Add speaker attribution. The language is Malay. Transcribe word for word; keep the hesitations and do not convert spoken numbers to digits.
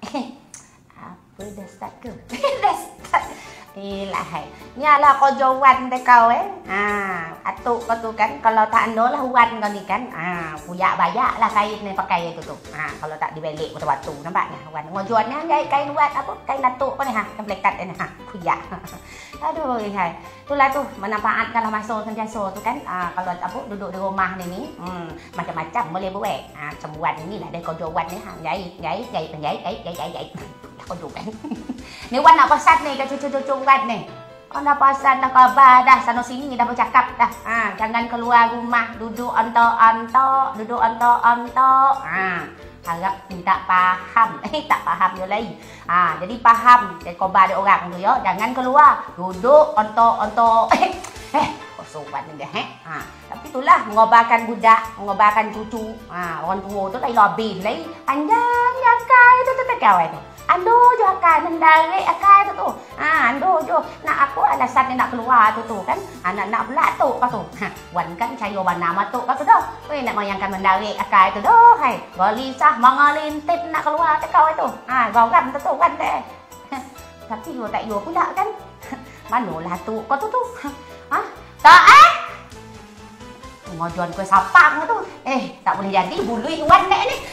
Speaker 1: Apa dah start ke? Dah start. Ilah hai. Nyalah kau jawan deh kau eh. Ah, atuk kau tu kan kalau tak ando lah wan kau ni kan. Ah, puyak bayak lah kain ni pakai itu tu. Ah, kalau tak dibalik waktu nampaknya wan. Ngojuan ni kain kain wat apa? Kain atuk kau ni ha, templekat ni ha. Puyak. Aduh, hai. Itulah tu manfaatkan lah masa sentiasa tu kan. Ah, kalau apa duduk di rumah ni ni, hmm, macam-macam boleh buat. Ah, sembuhan ni lah dia kau jawan ni ha. Jahit, jahit, jahit, jahit, jahit, jahit, jahit. Kau juga kan. Ni Wan nak pesan ni ke cucu-cucu Wan ni. Kau dah pesan dah khabar dah sana sini dah bercakap dah. Ha, jangan keluar rumah, duduk ontok-ontok, duduk ontok-ontok. Ha, harap minta faham. Eh tak faham je lagi. Ha, jadi faham jadi khabar dia orang tu ya. Jangan keluar, duduk ontok-ontok. Eh, eh sobat ni dah eh. Ha, tapi itulah mengobarkan budak, mengobarkan cucu. Ha, orang tua tu lain lebih lagi. Panjang ya kai tu tu kawan tu. Ando je akan mendarik akan tu tu. Ha, ando je nak aku alasan dia nak keluar tu tu kan. Anak nak pula tu kau tu. Ha, wan kan cayo warna matuk kau tu dah. Wei nak bayangkan mendarik akan tu dah. Hai, gelisah mengalintip nak keluar tu kau itu. Ha, gauram tu tu kan deh. Tapi yo tak yo pula kan. Manolah tu kau tu tu. Ha, tak eh. Ngojuan kau sapang tu. Eh, tak boleh jadi bului wan nek ni.